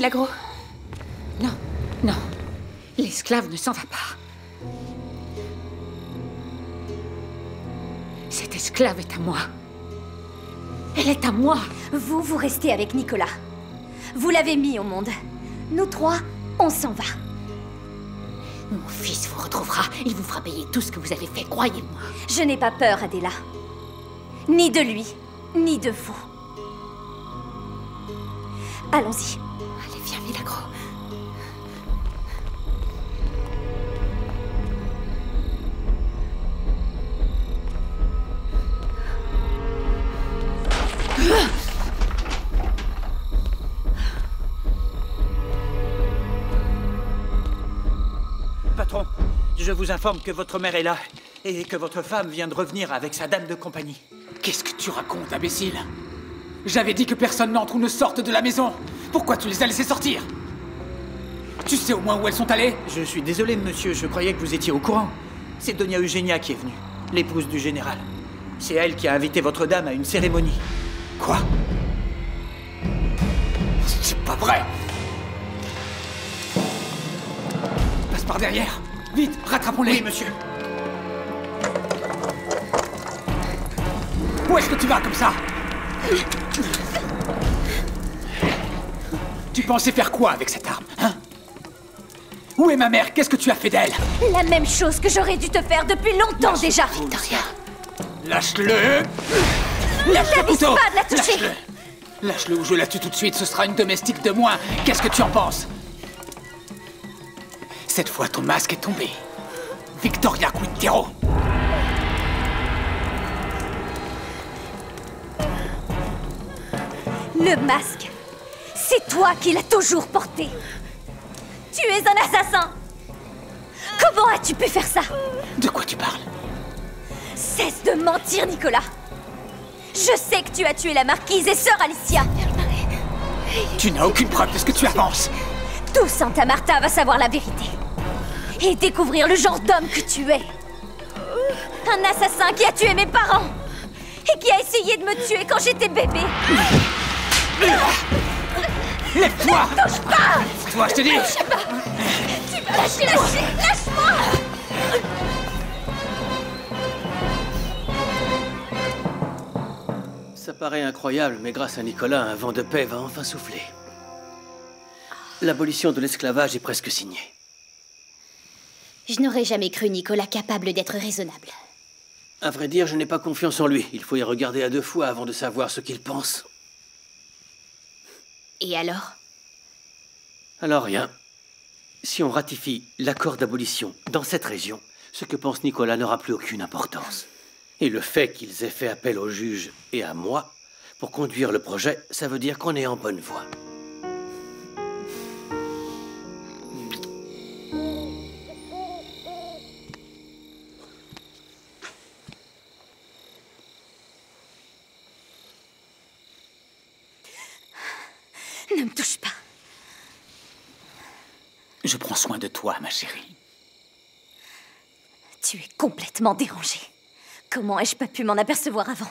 Milagro. Non, non. L'esclave ne s'en va pas. Cette esclave est à moi. Elle est à moi. Vous restez avec Nicolas. Vous l'avez mis au monde. Nous trois, on s'en va. Mon fils vous retrouvera. Il vous fera payer tout ce que vous avez fait, croyez-moi. Je n'ai pas peur, Adela. Ni de lui, ni de vous. Allons-y. Allez, viens, Milagro. Patron, je vous informe que votre mère est là et que votre femme vient de revenir avec sa dame de compagnie. Qu'est-ce que tu racontes, imbécile? J'avais dit que personne n'entre ou ne sorte de la maison. Pourquoi tu les as laissés sortir? Tu sais au moins où elles sont allées? Je suis désolé, monsieur, je croyais que vous étiez au courant. C'est Donia Eugenia qui est venue, l'épouse du général. C'est elle qui a invité votre dame à une cérémonie. Quoi? C'est pas vrai! Passe par derrière! Vite, rattrapons-les! Oui, monsieur. Où est-ce que tu vas comme ça? Tu pensais faire quoi avec cette arme, hein? Où est ma mère? Qu'est-ce que tu as fait d'elle? La même chose que j'aurais dû te faire depuis longtemps déjà. Victoria! Lâche-le! Lâche le N'avise couteau! pas de la toucher. Lâche-le! Lâche-le ou je la tue tout de suite, ce sera une domestique de moins. Qu'est-ce que tu en penses? Cette fois, ton masque est tombé. Victoria Quintero! Le masque, c'est toi qui l'as toujours porté. Tu es un assassin. Comment as-tu pu faire ça? De quoi tu parles? Cesse de mentir, Nicolas. Je sais que tu as tué la marquise et sœur Alicia. Tu n'as aucune preuve de ce que tu avances. Tout Santa Marta va savoir la vérité. Et découvrir le genre d'homme que tu es. Un assassin qui a tué mes parents. Et qui a essayé de me tuer quand j'étais bébé. Lève-toi! Ne touche pas! Lève-toi, je te dis! Tu vas lâcher! Lâche-moi! Ça paraît incroyable, mais grâce à Nicolas, un vent de paix va enfin souffler. L'abolition de l'esclavage est presque signée. Je n'aurais jamais cru Nicolas capable d'être raisonnable. À vrai dire, je n'ai pas confiance en lui. Il faut y regarder à deux fois avant de savoir ce qu'il pense. Et alors? Alors rien. Si on ratifie l'accord d'abolition dans cette région, ce que pense Nicolas n'aura plus aucune importance. Et le fait qu'ils aient fait appel au juge et à moi pour conduire le projet, ça veut dire qu'on est en bonne voie. Ne me touche pas. Je prends soin de toi, ma chérie. Tu es complètement dérangé. Comment ai-je pas pu m'en apercevoir avant?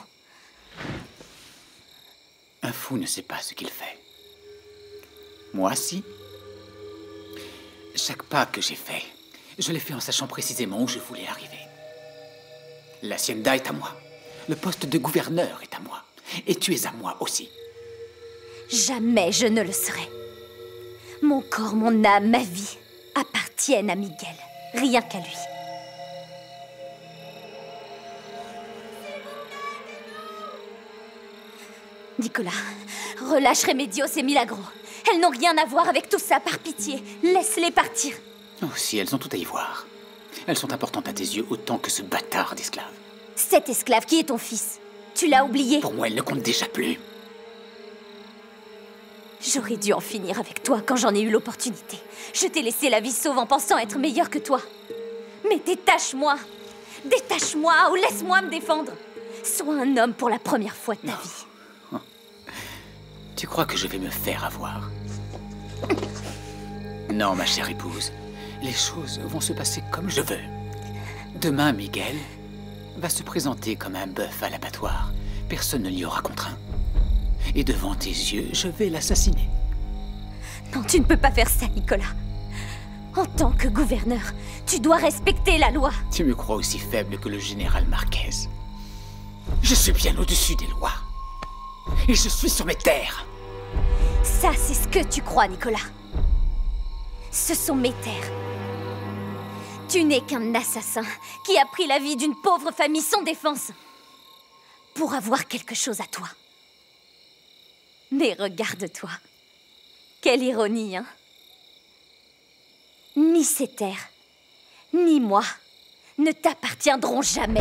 Un fou ne sait pas ce qu'il fait. Moi, si. Chaque pas que j'ai fait, je l'ai fait en sachant précisément où je voulais arriver. L'hacienda est à moi. Le poste de gouverneur est à moi. Et tu es à moi aussi. Jamais je ne le serai. Mon corps, mon âme, ma vie appartiennent à Miguel. Rien qu'à lui. Nicolas, relâche Remedios et Milagro. Elles n'ont rien à voir avec tout ça, par pitié. Laisse-les partir. Oh, si, elles ont tout à y voir. Elles sont importantes à tes yeux autant que ce bâtard d'esclave. Cet esclave qui est ton fils, tu l'as oublié? Pour moi, elle ne compte déjà plus. J'aurais dû en finir avec toi quand j'en ai eu l'opportunité. Je t'ai laissé la vie sauve en pensant être meilleure que toi. Mais détache-moi. Détache-moi ou laisse-moi me défendre. Sois un homme pour la première fois de ta vie. Tu crois que je vais me faire avoir? Non, ma chère épouse. Les choses vont se passer comme je veux. Demain, Miguel va se présenter comme un bœuf à l'abattoir. Personne ne l'y aura contraint. Et devant tes yeux, je vais l'assassiner. Non, tu ne peux pas faire ça, Nicolas. En tant que gouverneur, tu dois respecter la loi. Tu me crois aussi faible que le général Marquez. Je suis bien au-dessus des lois. Et je suis sur mes terres. Ça, c'est ce que tu crois, Nicolas. Ce sont mes terres. Tu n'es qu'un assassin qui a pris la vie d'une pauvre famille sans défense pour avoir quelque chose à toi. Mais regarde-toi. Quelle ironie, hein? Ni ces terres, ni moi, ne t'appartiendront jamais.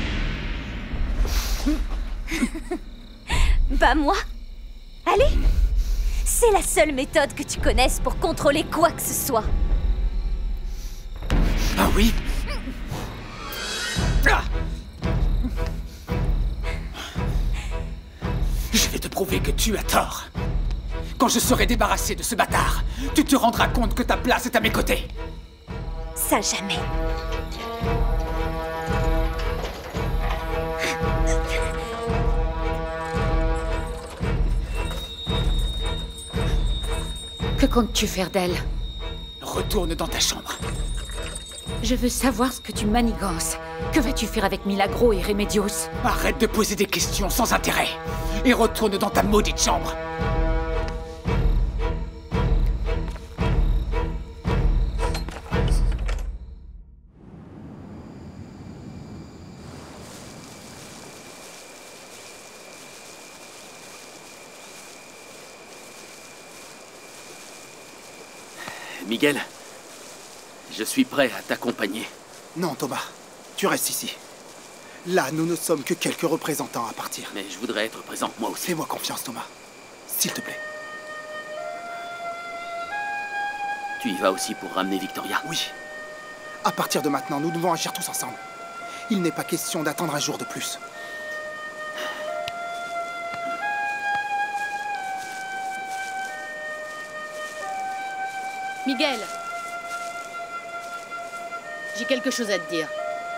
Bah moi? Allez! C'est la seule méthode que tu connaisses pour contrôler quoi que ce soit. Ah oui? Ah! Je vais te prouver que tu as tort. Quand je serai débarrassé de ce bâtard, tu te rendras compte que ta place est à mes côtés. Ça jamais. Que comptes-tu faire d'elle? Retourne dans ta chambre. Je veux savoir ce que tu manigances. Que vas-tu faire avec Milagro et Remedios? Arrête de poser des questions sans intérêt. Et retourne dans ta maudite chambre. Miguel, je suis prêt à t'accompagner. Non, Thomas. Tu restes ici. Là, nous ne sommes que quelques représentants à partir. Mais je voudrais être présent moi aussi. Fais-moi confiance, Thomas. S'il te plaît. Tu y vas aussi pour ramener Victoria? Oui. À partir de maintenant, nous devons agir tous ensemble. Il n'est pas question d'attendre un jour de plus. Miguel, j'ai quelque chose à te dire.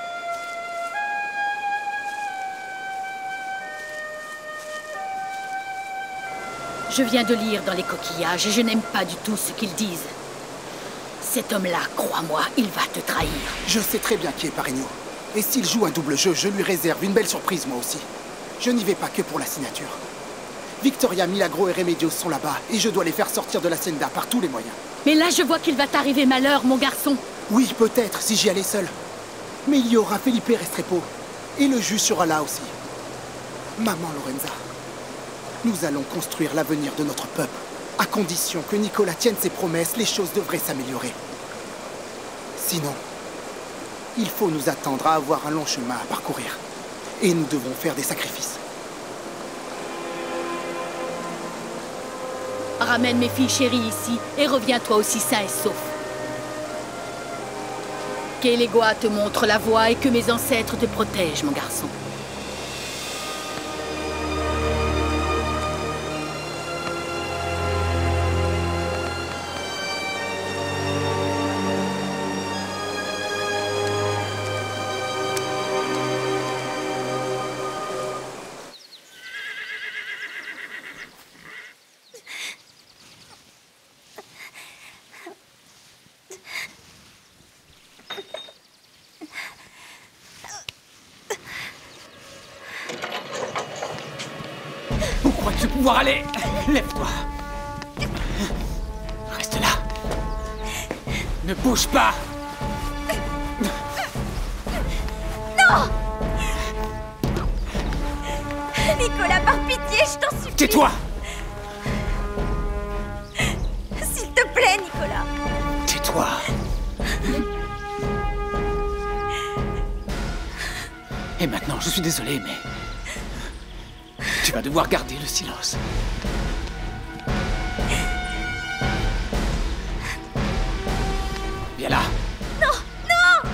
Je viens de lire dans les coquillages et je n'aime pas du tout ce qu'ils disent. Cet homme-là, crois-moi, il va te trahir. Je sais très bien qui est Pareño. Et s'il joue un double jeu, je lui réserve une belle surprise, moi aussi. Je n'y vais pas que pour la signature. Victoria, Milagro et Remedios sont là-bas, et je dois les faire sortir de l'Hacienda par tous les moyens. Mais là, je vois qu'il va t'arriver malheur, mon garçon. Oui, peut-être, si j'y allais seul. Mais il y aura Felipe Restrepo, et le juge sera là aussi. Maman Lorenza, nous allons construire l'avenir de notre peuple. À condition que Nicolas tienne ses promesses, les choses devraient s'améliorer. Sinon, il faut nous attendre à avoir un long chemin à parcourir. Et nous devons faire des sacrifices. Ramène mes filles chéries ici et reviens toi aussi sain et sauf. Qu'Elegua te montre la voie et que mes ancêtres te protègent, mon garçon. Où crois-tu pouvoir aller? Lève-toi. Reste là. Ne bouge pas. Non! Nicolas, par pitié, je t'en supplie. Tais-toi. S'il te plaît, Nicolas. Tais-toi. Et maintenant, je suis désolé, mais... tu vas devoir garder le silence. Viens là. Non, non!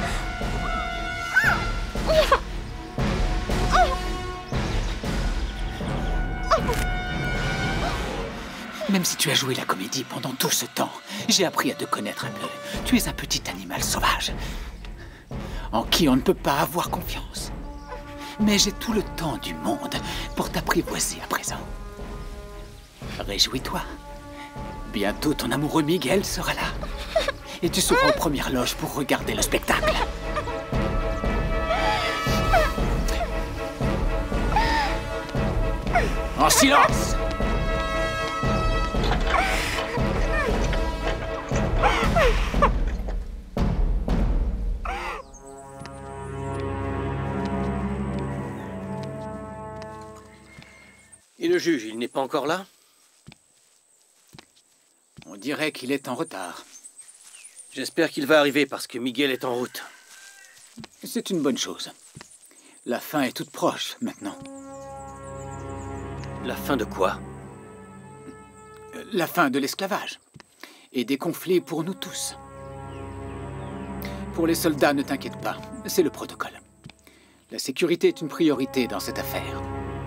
Même si tu as joué la comédie pendant tout ce temps, j'ai appris à te connaître un peu. Tu es un petit animal sauvage, en qui on ne peut pas avoir confiance. Mais j'ai tout le temps du monde pour t'apprivoiser à présent. Réjouis-toi. Bientôt, ton amoureux Miguel sera là. Et tu seras aux premières loges pour regarder le spectacle. En silence! Et le juge, il n'est pas encore là? On dirait qu'il est en retard. J'espère qu'il va arriver parce que Miguel est en route. C'est une bonne chose. La fin est toute proche, maintenant. La fin de quoi? La fin de l'esclavage. Et des conflits pour nous tous. Pour les soldats, ne t'inquiète pas. C'est le protocole. La sécurité est une priorité dans cette affaire.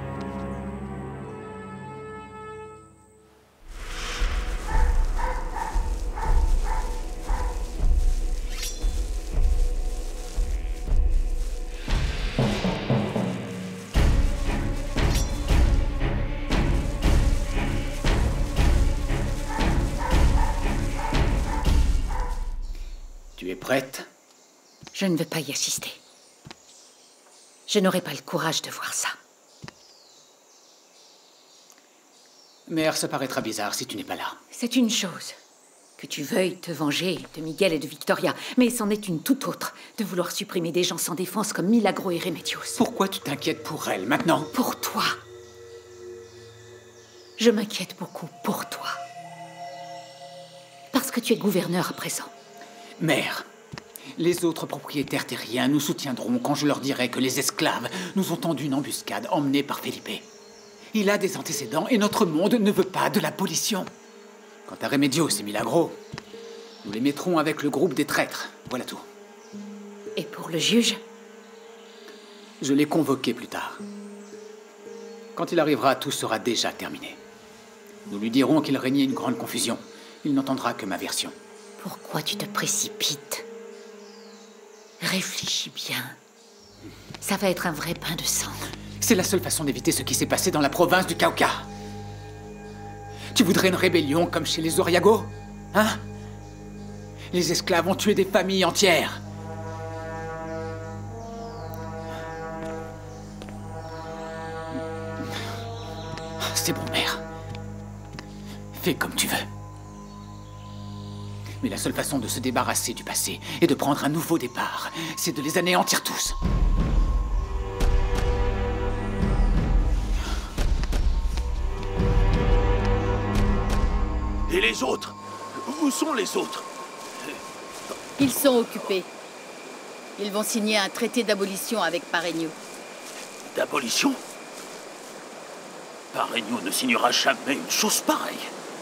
Tu es prête? Je ne veux pas y assister. Je n'aurai pas le courage de voir ça. Mère, ça paraîtra bizarre si tu n'es pas là. C'est une chose. Que tu veuilles te venger de Miguel et de Victoria. Mais c'en est une toute autre. De vouloir supprimer des gens sans défense comme Milagro et Remedios. Pourquoi tu t'inquiètes pour elle, maintenant? Pour toi. Je m'inquiète beaucoup pour toi. Parce que tu es gouverneur à présent. Mère, les autres propriétaires terriens nous soutiendront quand je leur dirai que les esclaves nous ont tendu une embuscade emmenée par Felipe. Il a des antécédents et notre monde ne veut pas de l'abolition. Quant à Remedios et Milagro, nous les mettrons avec le groupe des traîtres. Voilà tout. Et pour le juge? Je l'ai convoqué plus tard. Quand il arrivera, tout sera déjà terminé. Nous lui dirons qu'il régnait une grande confusion. Il n'entendra que ma version. Pourquoi tu te précipites? Réfléchis bien. Ça va être un vrai bain de sang. C'est la seule façon d'éviter ce qui s'est passé dans la province du Cauca. Tu voudrais une rébellion comme chez les Oriago? Hein? Les esclaves ont tué des familles entières. C'est bon, mère. Fais comme tu veux. Mais la seule façon de se débarrasser du passé et de prendre un nouveau départ, c'est de les anéantir tous. Et les autres? Où sont les autres? Ils sont occupés. Ils vont signer un traité d'abolition avec Parreño. D'abolition? Parreño ne signera jamais une chose pareille.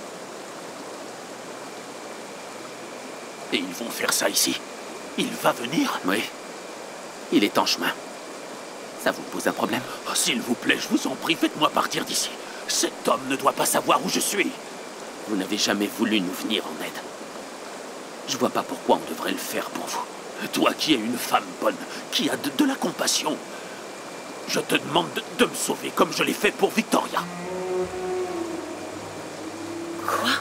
Et ils vont faire ça ici? Il va venir? Oui. Il est en chemin. Ça vous pose un problème? Oh, s'il vous plaît, je vous en prie, faites-moi partir d'ici. Cet homme ne doit pas savoir où je suis. Vous n'avez jamais voulu nous venir en aide. Je vois pas pourquoi on devrait le faire pour vous. Toi qui es une femme bonne, qui a de la compassion, je te demande de me sauver comme je l'ai fait pour Victoria. Quoi?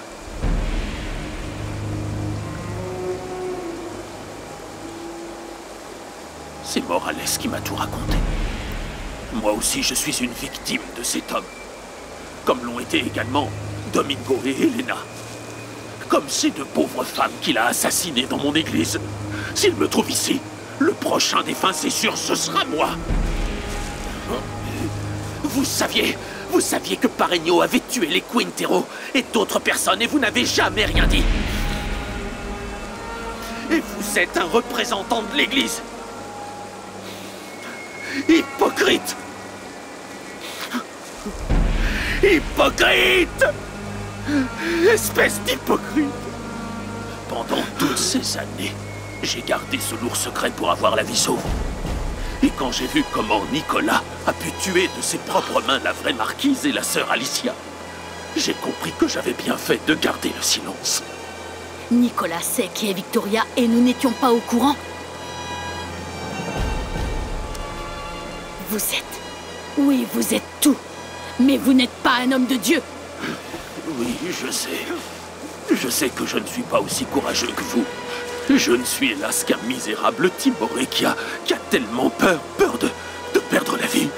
C'est Morales qui m'a tout raconté. Moi aussi, je suis une victime de cet homme. Comme l'ont été également Domingo et Elena. Comme ces deux pauvres femmes qu'il a assassinées dans mon église. S'il me trouve ici, le prochain défunt, c'est sûr, ce sera moi. Vous saviez que Parreño avait tué les Quintero et d'autres personnes et vous n'avez jamais rien dit. Et vous êtes un représentant de l'église. Hypocrite! Hypocrite! Espèce d'hypocrite! Pendant toutes ces années, j'ai gardé ce lourd secret pour avoir la vie sauve. Et quand j'ai vu comment Nicolas a pu tuer de ses propres mains la vraie marquise et la sœur Alicia, j'ai compris que j'avais bien fait de garder le silence. Nicolas sait qui est Victoria et nous n'étions pas au courant. Vous êtes... Oui, vous êtes tout. Mais vous n'êtes pas un homme de Dieu. Oui, je sais. Je sais que je ne suis pas aussi courageux que vous. Je ne suis hélas qu'un misérable timoré qui a tellement peur de perdre la vie.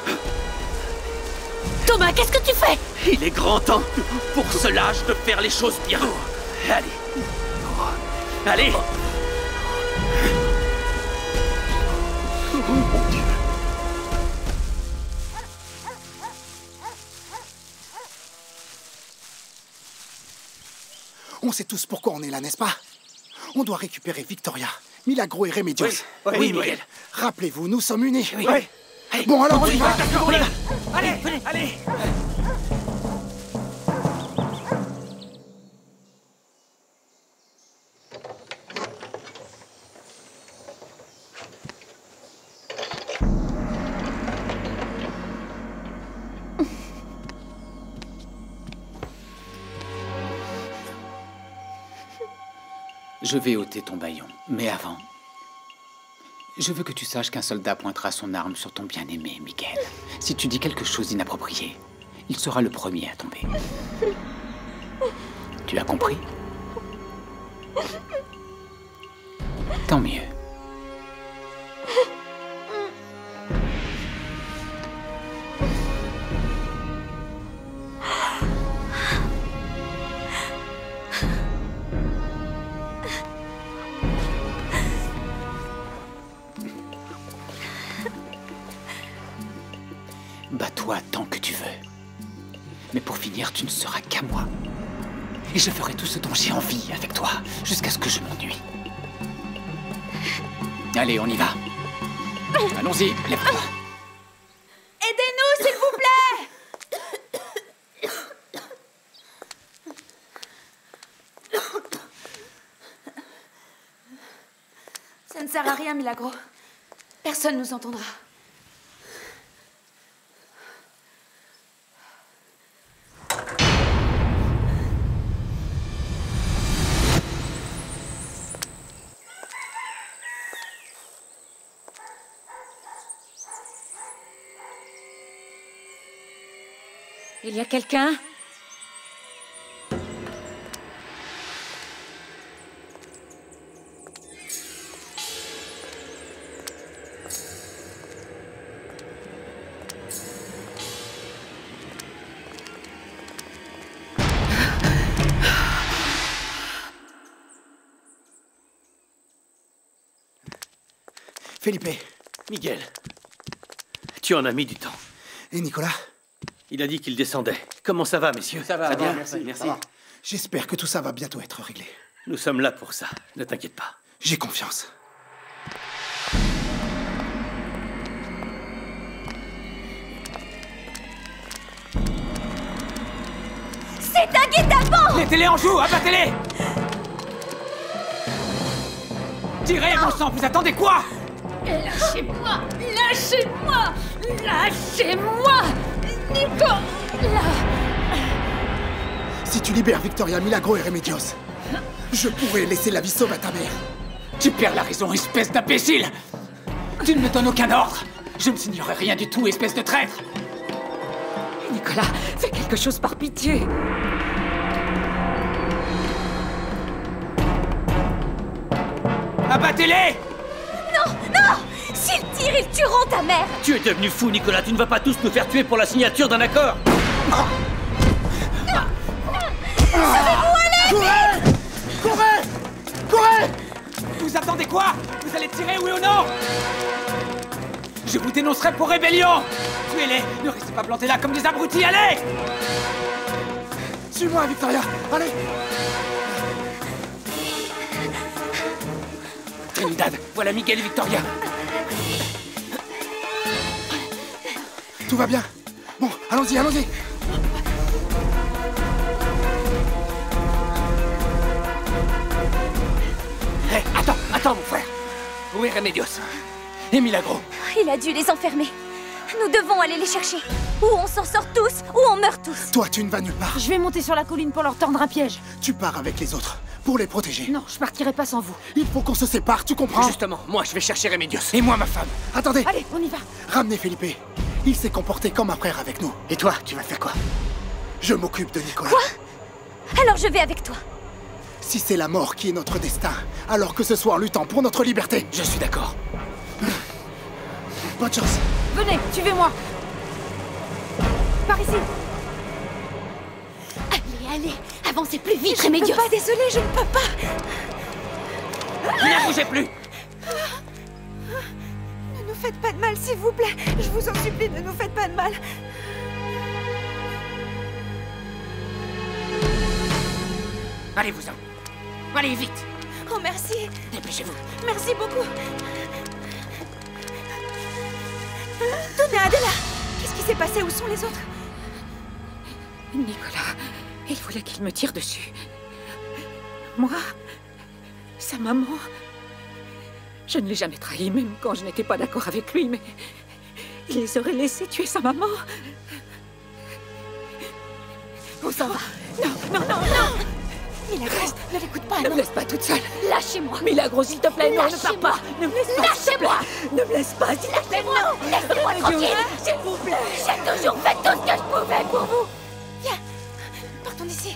Thomas, qu'est-ce que tu fais? Il est grand temps pour ce lâche de faire les choses bien. Allez. Allez. Oh mon Dieu. On sait tous pourquoi on est là, n'est-ce pas? On doit récupérer Victoria, Milagro et Remedios. Oui, Miguel. Rappelez-vous, nous sommes unis. Oui. Allez. Bon, alors on y va. On y va. Allez, allez. Je vais ôter ton bâillon, mais avant, je veux que tu saches qu'un soldat pointera son arme sur ton bien-aimé, Miguel. Si tu dis quelque chose d'inapproprié, il sera le premier à tomber. Tu as compris? Tant mieux. Bats-toi tant que tu veux. Mais pour finir, tu ne seras qu'à moi. Et je ferai tout ce dont j'ai envie avec toi, jusqu'à ce que je m'ennuie. Allez, on y va. Allons-y, lève-toi. Aidez-nous, s'il vous plaît! Ça ne sert à rien, Milagro. Personne nous entendra. Il y a quelqu'un? Felipe. Miguel, tu en as mis du temps. Et Nicolas? Il a dit qu'il descendait. Comment ça va, messieurs? Ça va bien, merci. J'espère que tout ça va bientôt être réglé. Nous sommes là pour ça, ne t'inquiète pas. J'ai confiance. C'est un guet-apens! Mettez-les en joue, abattez-les! Tirez, bon sang, vous attendez quoi? Lâchez-moi! Lâchez-moi! Lâchez-moi! Nicolas! Si tu libères Victoria, Milagro et Remedios, je pourrais laisser la vie sauve à ta mère. Tu perds la raison, espèce d'imbécile! Tu ne me donnes aucun ordre! Je ne signerai rien du tout, espèce de traître! Nicolas, fais quelque chose par pitié! Abattez-les! Non, non! S'ils tirent, ils tueront ta mère! Tu es devenu fou, Nicolas. Tu ne vas pas tous nous faire tuer pour la signature d'un accord. Courez! Courez! Vous attendez quoi? Vous allez tirer, oui ou non? Je vous dénoncerai pour rébellion! Tuez-les! Ne restez pas plantés là comme des abrutis, allez! Suis-moi, Victoria! Allez! Trinidad, voilà Miguel et Victoria. Tout va bien. Bon, allons-y, allons-y. Hé, attends, mon frère. Où est Remedios? Et Milagro? Il a dû les enfermer. Nous devons aller les chercher. Ou on s'en sort tous, ou on meurt tous. Toi, tu ne vas nulle part. Je vais monter sur la colline pour leur tendre un piège. Tu pars avec les autres, pour les protéger. Non, je partirai pas sans vous. Il faut qu'on se sépare, tu comprends? Justement, moi je vais chercher Remedios. Et moi, ma femme. Attendez. Allez, on y va. Ramenez Felipe. Il s'est comporté comme un frère avec nous. Et toi, tu vas faire quoi? Je m'occupe de Nicolas. Quoi? Alors je vais avec toi. Si c'est la mort qui est notre destin, alors que ce soit en luttant pour notre liberté. Je suis d'accord. Bonne chance. Venez, suivez-moi. Par ici. Allez, avancez plus vite, Remedios. Je ne peux pas, désolée, je ne peux pas. Ne bougez plus. Ne nous faites pas de mal, s'il vous plaît. Je vous en supplie, ne nous faites pas de mal. Allez-vous-en. Allez, vite. Oh, merci. Dépêchez-vous. Merci beaucoup. Donna, Adela, qu'est-ce qui s'est passé? Où sont les autres? Nicolas, il voulait qu'il me tire dessus. Moi, sa maman, je ne l'ai jamais trahi, même quand je n'étais pas d'accord avec lui, mais il les aurait laissés tuer sa maman. On s'en va. Non, non, non, non. Milagros, ne l'écoute pas, ne me laisse pas toute seule. Lâchez-moi. Milagros, s'il te plaît, non, ne pars pas. Ne me laisse pas. Lâchez-moi. Ne me laisse pas, s'il te plaît, non. Laissez-moi tranquille. S'il vous plaît. J'ai toujours fait tout ce que je pouvais pour vous. Viens, partons d'ici.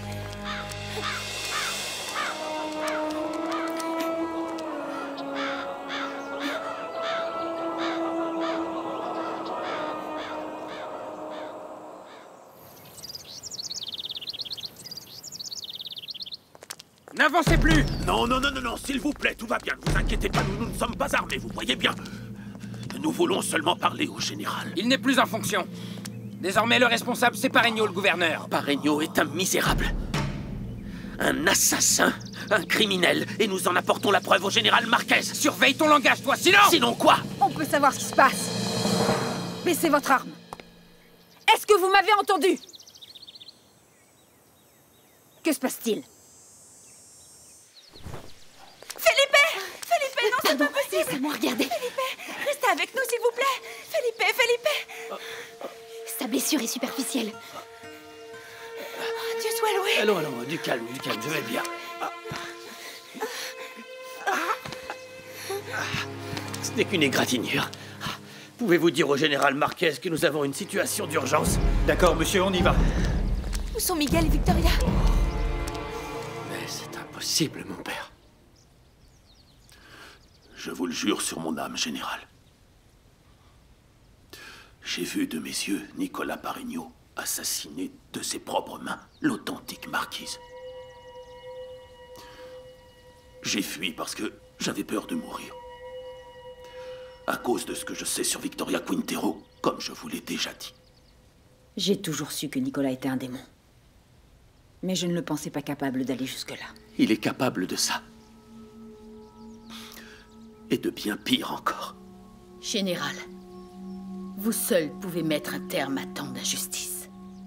N'avancez plus. Non, non, non, non, non, s'il vous plaît, tout va bien. Ne vous inquiétez pas, nous ne sommes pas armés, vous voyez bien. Nous voulons seulement parler au général. Il n'est plus en fonction. Désormais, le responsable, c'est Paregno, le gouverneur. Paregno est un misérable. Un assassin, un criminel, et nous en apportons la preuve au général Marquez. Surveille ton langage, toi, sinon... Sinon quoi? On peut savoir ce qui se passe. Baissez votre arme. Est-ce que vous m'avez entendu? Que se passe-t-il? Felipe, non, c'est pas possible. Laissez-moi regarder. Felipe, restez avec nous, s'il vous plaît. Felipe. Sa blessure est superficielle. Oh, Dieu soit loué. Allons, du calme, je vais bien. Ce n'est qu'une égratignure. Pouvez-vous dire au général Marquez que nous avons une situation d'urgence? D'accord, monsieur, on y va. Où sont Miguel et Victoria? Mais c'est impossible, mon père. Je vous le jure sur mon âme, général. J'ai vu de mes yeux Nicolas Paregno assassiner de ses propres mains l'authentique marquise. J'ai fui parce que j'avais peur de mourir. À cause de ce que je sais sur Victoria Quintero, comme je vous l'ai déjà dit. J'ai toujours su que Nicolas était un démon. Mais je ne le pensais pas capable d'aller jusque-là. Il est capable de ça. Et de bien pire encore. Général, vous seul pouvez mettre un terme à tant d'injustice.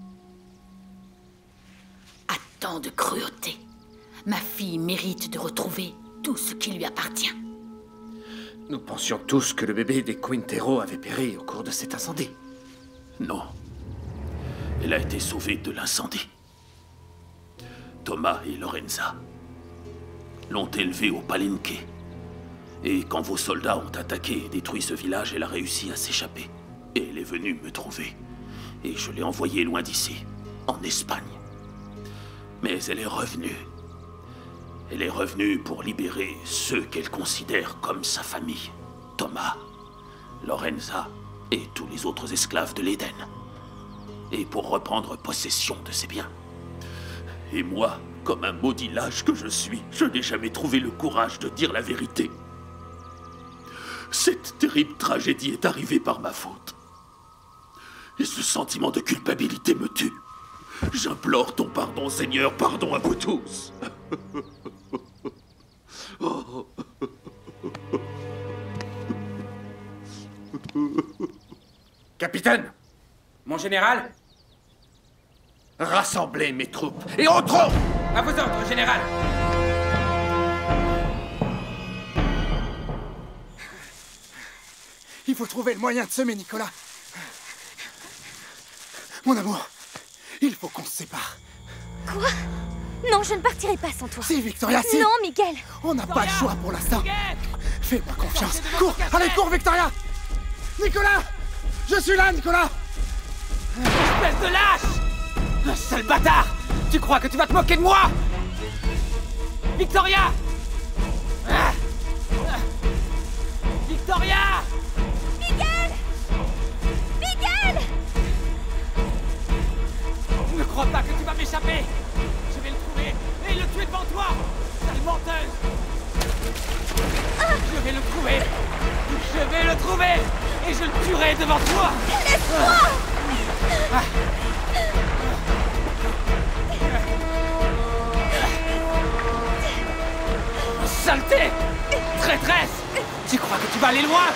À tant de cruauté. Ma fille mérite de retrouver tout ce qui lui appartient. Nous pensions tous que le bébé des Quintero avait péri au cours de cet incendie. Non. Elle a été sauvée de l'incendie. Thomas et Lorenza l'ont élevée au Palenque. Et quand vos soldats ont attaqué et détruit ce village, elle a réussi à s'échapper. Et elle est venue me trouver. Et je l'ai envoyée loin d'ici, en Espagne. Mais elle est revenue. Elle est revenue pour libérer ceux qu'elle considère comme sa famille. Thomas, Lorenza et tous les autres esclaves de l'Éden. Et pour reprendre possession de ses biens. Et moi, comme un maudit lâche que je suis, je n'ai jamais trouvé le courage de dire la vérité. Cette terrible tragédie est arrivée par ma faute. Et ce sentiment de culpabilité me tue. J'implore ton pardon, Seigneur, pardon à vous tous. Oh. Capitaine! Mon général? Rassemblez mes troupes et entrons! À vos ordres, général! Il faut trouver le moyen de semer Nicolas. Mon amour, il faut qu'on se sépare. Quoi? Non, je ne partirai pas sans toi. Si, Victoria, si. Non, Miguel. On n'a pas le choix pour l'instant. Fais-moi confiance. Cours! Allez, cours, Victoria! Nicolas! Je suis là, Nicolas! Espèce de lâche! Un sale bâtard! Tu crois que tu vas te moquer de moi? Victoria! Victoria! Miguel! Miguel! Ne crois pas que tu vas m'échapper! Je vais le trouver et le tuer devant toi! Sale menteuse! Je vais le trouver! Je vais le trouver! Et je le tuerai devant toi! Laisse-moi! Saleté! Traîtresse! Tu crois que tu vas aller loin?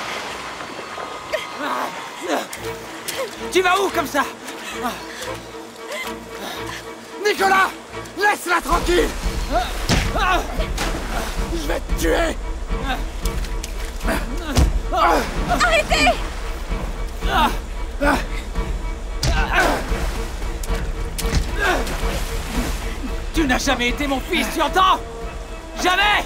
Tu vas où comme ça? Nicolas! Laisse-la tranquille! Je vais te tuer! Arrêtez! Tu n'as jamais été mon fils, tu entends? Jamais!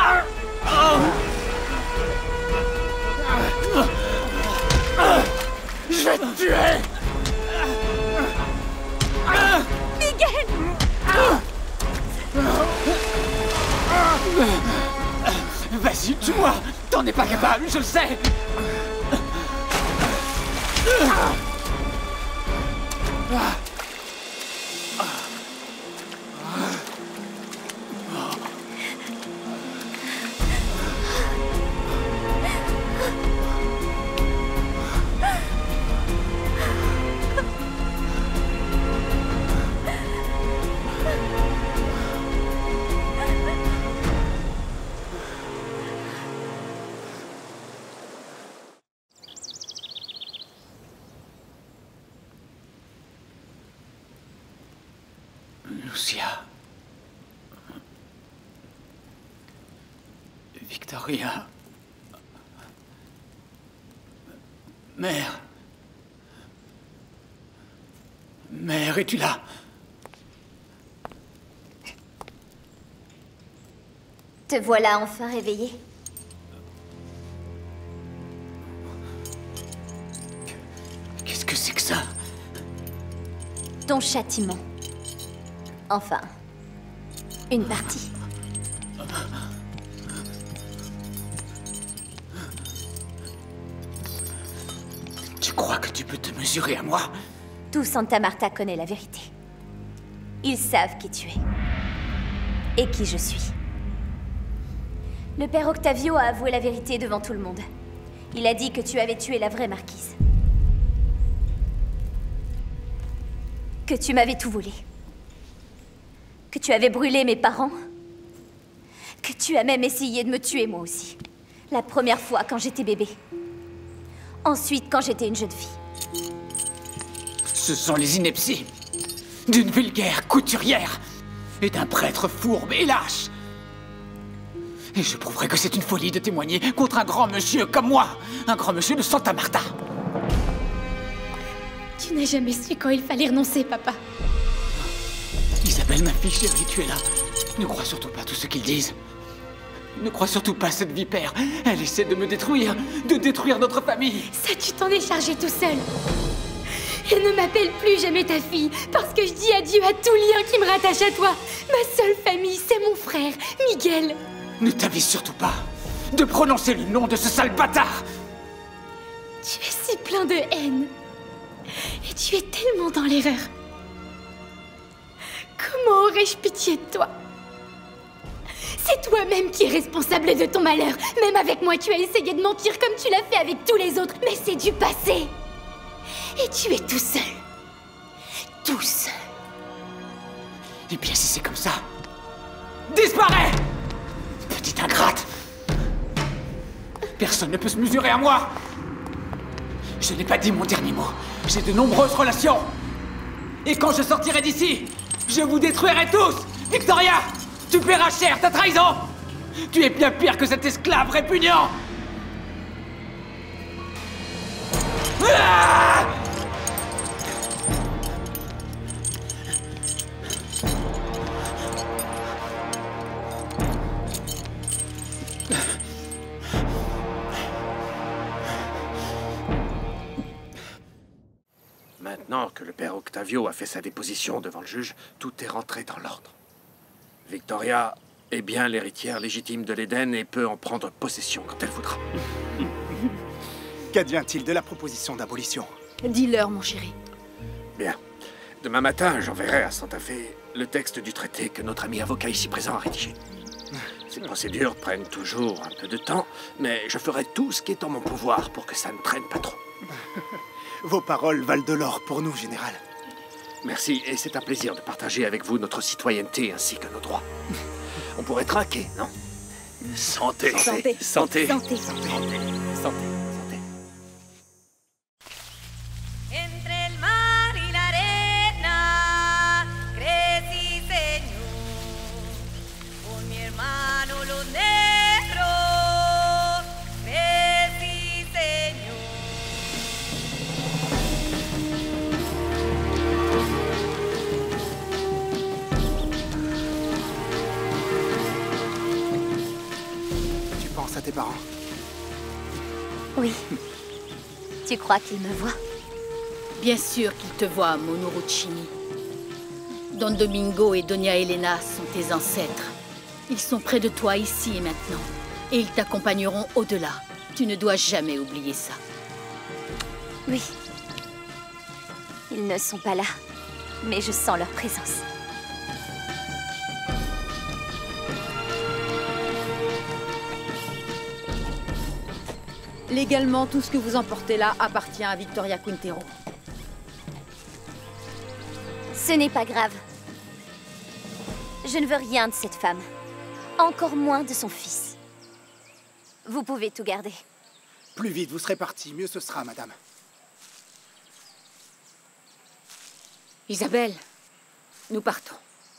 Je vais te tuer! Miguel! Vas-y, tue-moi! T'en es pas capable, je le sais! Lucia. Victoria. Mère. Mère, es-tu là? Te voilà enfin réveillé. Qu'est-ce que c'est que ça? Ton châtiment. Enfin, une partie. Tu crois que tu peux te mesurer à moi? Tout Santa Marta connaît la vérité. Ils savent qui tu es. Et qui je suis. Le père Octavio a avoué la vérité devant tout le monde. Il a dit que tu avais tué la vraie marquise. Que tu m'avais tout volé. Que tu avais brûlé mes parents. Que tu as même essayé de me tuer moi aussi. La première fois quand j'étais bébé. Ensuite quand j'étais une jeune fille. Ce sont les inepties d'une vulgaire couturière et d'un prêtre fourbe et lâche. Et je prouverai que c'est une folie de témoigner contre un grand monsieur comme moi, un grand monsieur de Santa Marta. Tu n'as jamais su quand il fallait renoncer, papa. Isabelle, ma fille chérie, tu es là. Ne crois surtout pas tout ce qu'ils disent. Ne crois surtout pas cette vipère. Elle essaie de me détruire, de détruire notre famille. Ça, tu t'en es chargé tout seul. Et ne m'appelle plus jamais ta fille, parce que je dis adieu à tout lien qui me rattache à toi. Ma seule famille, c'est mon frère, Miguel. Ne t'avise surtout pas de prononcer le nom de ce sale bâtard. Tu es si plein de haine. Et tu es tellement dans l'erreur. Comment aurais-je pitié de toi? C'est toi-même qui es responsable de ton malheur. Même avec moi, tu as essayé de mentir comme tu l'as fait avec tous les autres. Mais c'est du passé. Et tu es tout seul. Tout seul. Eh bien, si c'est comme ça, disparais! Petite ingrate! Personne ne peut se mesurer à moi! Je n'ai pas dit mon dernier mot. J'ai de nombreuses relations. Et quand je sortirai d'ici, je vous détruirai tous! Victoria! Tu paieras cher ta trahison! Tu es bien pire que cet esclave répugnant! Ah! Maintenant que le père Octavio a fait sa déposition devant le juge, tout est rentré dans l'ordre. Victoria est bien l'héritière légitime de l'Éden et peut en prendre possession quand elle voudra. Qu'advient-il de la proposition d'abolition? Dis-leur, mon chéri. Bien. Demain matin, j'enverrai à Santa Fe le texte du traité que notre ami avocat ici présent a rédigé. Ces procédures prennent toujours un peu de temps, mais je ferai tout ce qui est en mon pouvoir pour que ça ne traîne pas trop. Vos paroles valent de l'or pour nous, Général. Merci, et c'est un plaisir de partager avec vous notre citoyenneté ainsi que nos droits. On pourrait traquer, non? Santé. Santé. Santé. Santé. Santé. Santé. Entre el mar y la arena crecí, Señor, con mi hermano los negros crecí, Señor. Tu penses à tes parents? Oui. Tu crois qu'ils me voient? Bien sûr qu'ils te voient, Monorochini. Don Domingo et Doña Elena sont tes ancêtres. Ils sont près de toi ici et maintenant. Et ils t'accompagneront au-delà. Tu ne dois jamais oublier ça. Oui. Ils ne sont pas là, mais je sens leur présence. Légalement, tout ce que vous emportez là appartient à Victoria Quintero. Ce n'est pas grave. Je ne veux rien de cette femme. Encore moins de son fils. Vous pouvez tout garder. Plus vite vous serez partis, mieux ce sera, madame. Isabelle, nous partons.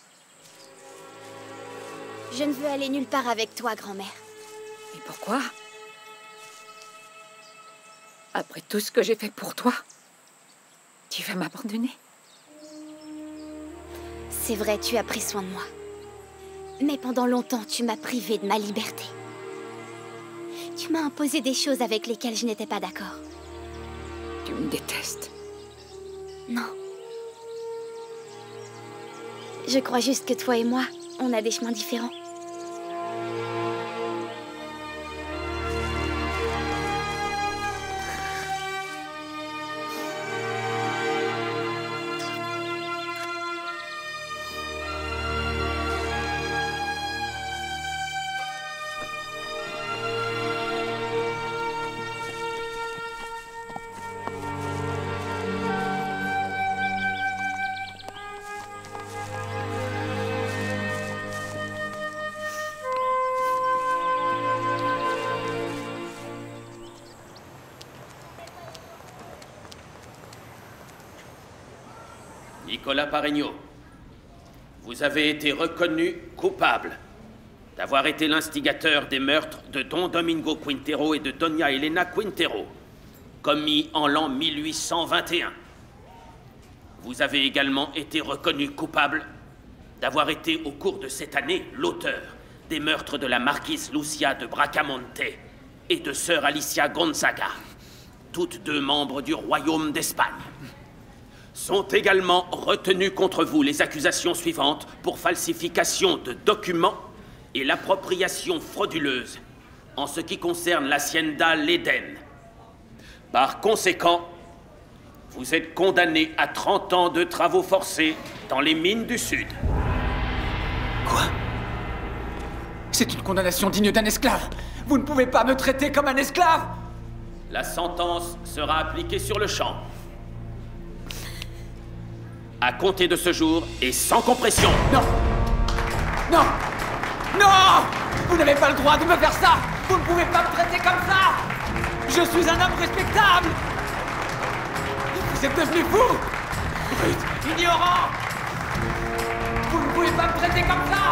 Je ne veux aller nulle part avec toi, grand-mère. Et pourquoi? Après tout ce que j'ai fait pour toi, tu vas m'abandonner? C'est vrai, tu as pris soin de moi. Mais pendant longtemps, tu m'as privée de ma liberté. Tu m'as imposé des choses avec lesquelles je n'étais pas d'accord. Tu me détestes. Non. Je crois juste que toi et moi, on a des chemins différents. Nicolas Pareño, vous avez été reconnu coupable d'avoir été l'instigateur des meurtres de Don Domingo Quintero et de Doña Elena Quintero, commis en l'an 1821. Vous avez également été reconnu coupable d'avoir été, au cours de cette année, l'auteur des meurtres de la marquise Lucia de Bracamonte et de sœur Alicia Gonzaga, toutes deux membres du royaume d'Espagne. Sont également retenues contre vous les accusations suivantes pour falsification de documents et l'appropriation frauduleuse en ce qui concerne l'hacienda l'Éden. Par conséquent, vous êtes condamné à 30 ans de travaux forcés dans les mines du Sud. Quoi? C'est une condamnation digne d'un esclave. Vous ne pouvez pas me traiter comme un esclave. La sentence sera appliquée sur le champ. À compter de ce jour et sans compression. Non! Non! Non! Vous n'avez pas le droit de me faire ça! Vous ne pouvez pas me traiter comme ça! Je suis un homme respectable! Vous êtes devenu fou! Brute! Ignorant! Vous ne pouvez pas me traiter comme ça!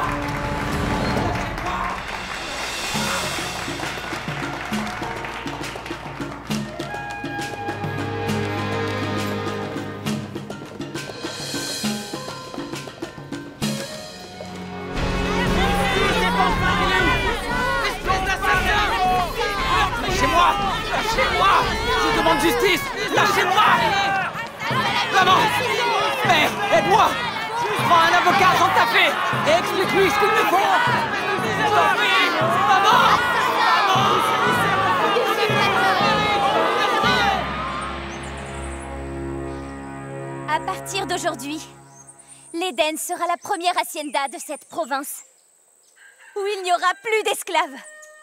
Lâchez-moi! Lâchez-moi! Je demande justice! Lâchez-moi! Maman! Père, aide-moi! Prends un avocat sans taper et explique-lui ce qu'il me faut! À partir d'aujourd'hui, l'Éden sera la première hacienda de cette province où il n'y aura plus d'esclaves.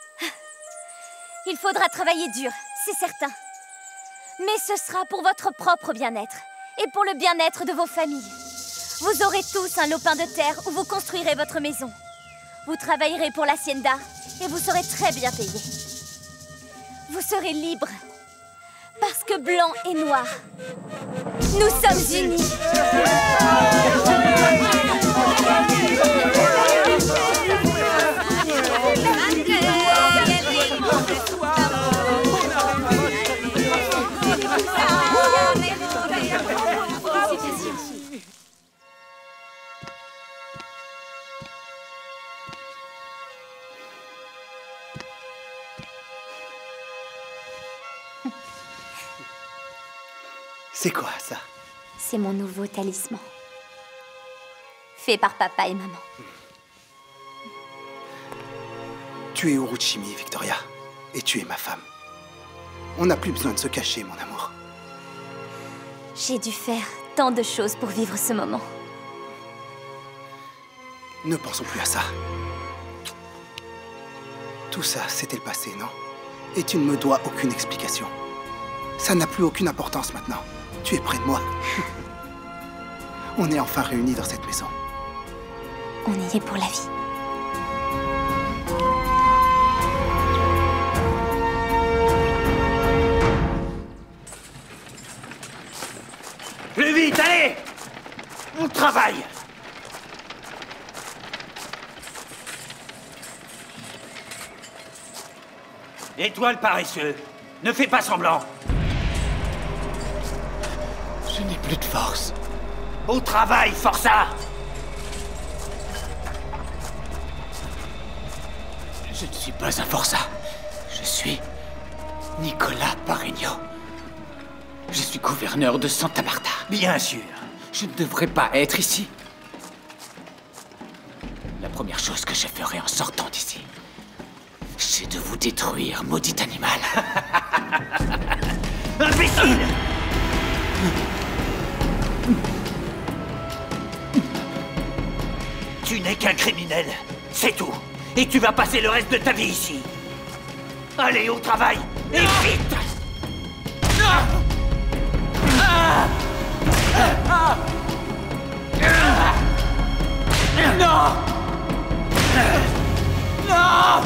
Il faudra travailler dur, c'est certain. Mais ce sera pour votre propre bien-être et pour le bien-être de vos familles. Vous aurez tous un lopin de terre où vous construirez votre maison. Vous travaillerez pour l'hacienda et vous serez très bien payés. Vous serez libres. Parce que blanc et noir, nous sommes unis. C'est quoi, ça? C'est mon nouveau talisman. Fait par papa et maman. Tu es Uruchimi, Victoria. Et tu es ma femme. On n'a plus besoin de se cacher, mon amour. J'ai dû faire tant de choses pour vivre ce moment. Ne pensons plus à ça. Tout ça, c'était le passé, non? Et tu ne me dois aucune explication. Ça n'a plus aucune importance maintenant. Tu es près de moi. On est enfin réunis dans cette maison. On y est pour la vie. Plus vite, allez! On travaille! Et toi, le paresseux, ne fais pas semblant. Je n'ai plus de force. Au travail, Forçat! Je ne suis pas un forçat. Je suis Nicolas Parregno. Je suis gouverneur de Santa Marta. Bien sûr. Je ne devrais pas être ici. La première chose que je ferai en sortant d'ici, c'est de vous détruire, maudit animal. Imbécile! Tu n'es qu'un criminel, c'est tout. Et tu vas passer le reste de ta vie ici. Allez, au travail, et vite! Non! Non!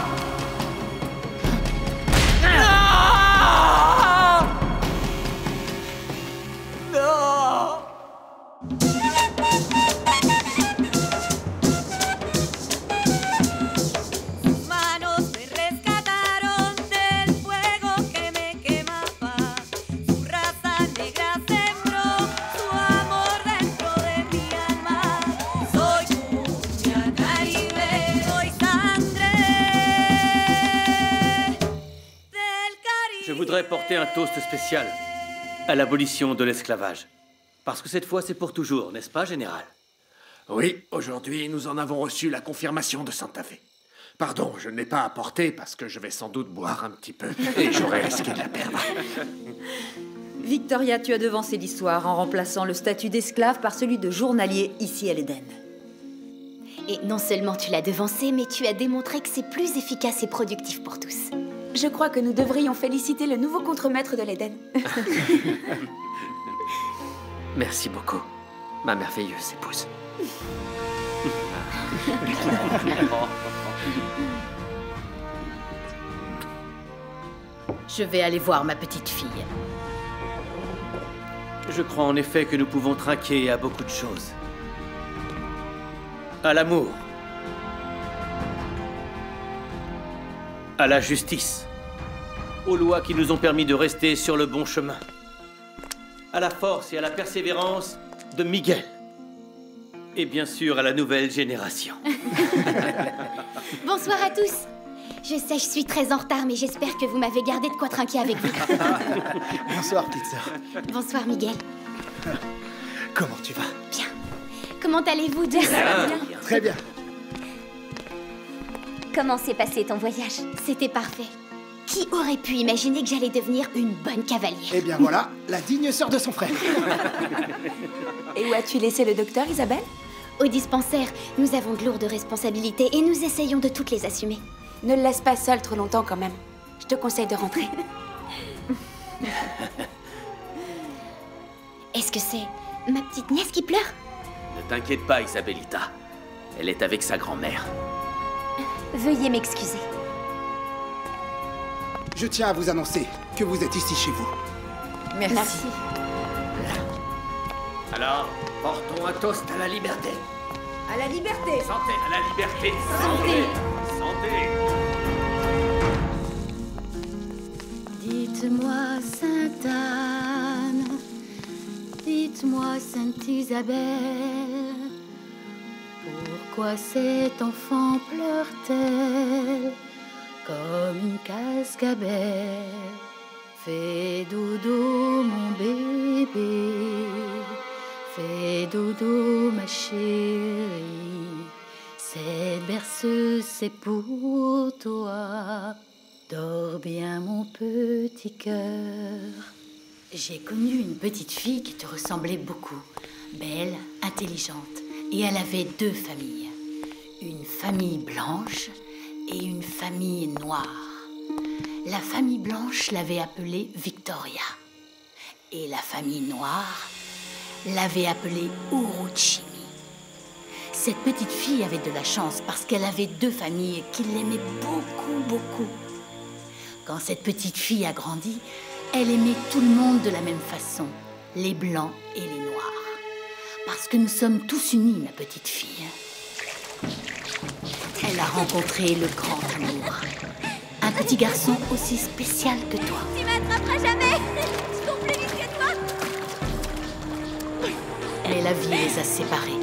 Manos me rescataron del fuego que me quemaba. Su raza negra sembró su amor dentro de mi alma. Soy cumbia caribe, soy sangre del Caribe. Je voudrais porter un toast spécial à l'abolition de l'esclavage. Parce que cette fois, c'est pour toujours, n'est-ce pas, Général? Oui, aujourd'hui, nous en avons reçu la confirmation de Santa Fe. Pardon, je ne l'ai pas apporté parce que je vais sans doute boire un petit peu et j'aurais risqué de la perdre. Victoria, tu as devancé l'histoire en remplaçant le statut d'esclave par celui de journalier ici à l'Éden. Et non seulement tu l'as devancé, mais tu as démontré que c'est plus efficace et productif pour tous. Je crois que nous devrions féliciter le nouveau contremaître de l'Éden. Merci beaucoup, ma merveilleuse épouse. Je vais aller voir ma petite fille. Je crois en effet que nous pouvons trinquer à beaucoup de choses. À l'amour. À la justice. Aux lois qui nous ont permis de rester sur le bon chemin. À la force et à la persévérance de Miguel. Et bien sûr à la nouvelle génération. Bonsoir à tous. Je sais, je suis très en retard, mais j'espère que vous m'avez gardé de quoi trinquer avec vous. Bonsoir, petite sœur. Bonsoir, Miguel. Comment tu vas? Bien. Comment allez-vous, Jess? Très bien. Comment s'est passé ton voyage? C'était parfait. Qui aurait pu imaginer que j'allais devenir une bonne cavalière? Eh bien voilà, la digne sœur de son frère. Et où as-tu laissé le docteur, Isabelle? Au dispensaire, nous avons de lourdes responsabilités et nous essayons de toutes les assumer. Ne le laisse pas seul trop longtemps quand même. Je te conseille de rentrer. Est-ce que c'est ma petite nièce qui pleure? Ne t'inquiète pas, Isabellita. Elle est avec sa grand-mère. Veuillez m'excuser. Je tiens à vous annoncer que vous êtes ici chez vous. Merci. Alors, portons un toast à la liberté. À la liberté! Santé à la liberté. Santé. Santé. Dites-moi, Sainte Anne, dites-moi, Sainte Isabelle, pourquoi cet enfant pleure-t-elle comme une cascabelle? Fais dodo, mon bébé, fais dodo, ma chérie, cette berceuse, c'est pour toi. Dors bien, mon petit cœur. J'ai connu une petite fille qui te ressemblait beaucoup. Belle, intelligente. Et elle avait deux familles. Une famille blanche et une famille noire. La famille blanche l'avait appelée Victoria. Et la famille noire l'avait appelée Uruchimi. Cette petite fille avait de la chance parce qu'elle avait deux familles qui l'aimaient beaucoup, beaucoup. Quand cette petite fille a grandi, elle aimait tout le monde de la même façon, les blancs et les noirs. Parce que nous sommes tous unis, ma petite fille. Elle a rencontré le grand amour. Un petit garçon aussi spécial que toi. Tu m'attraperas jamais! Je cours plus vite que toi! Mais la vie les a séparés.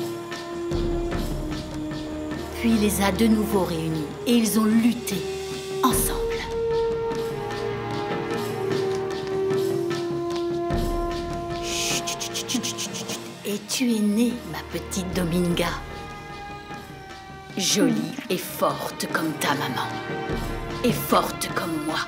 Puis les a de nouveau réunis et ils ont lutté ensemble. Et tu es née, ma petite Dominga. Jolie et forte comme ta maman. Et forte comme moi.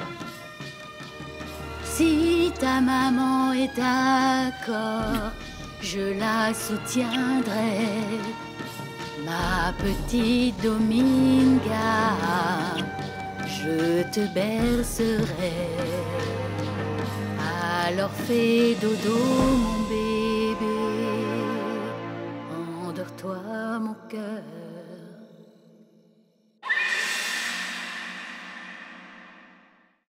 Si ta maman est d'accord, je la soutiendrai. Ma petite Dominga, je te bercerai. Alors fais dodo, mon bébé, endors-toi, mon cœur.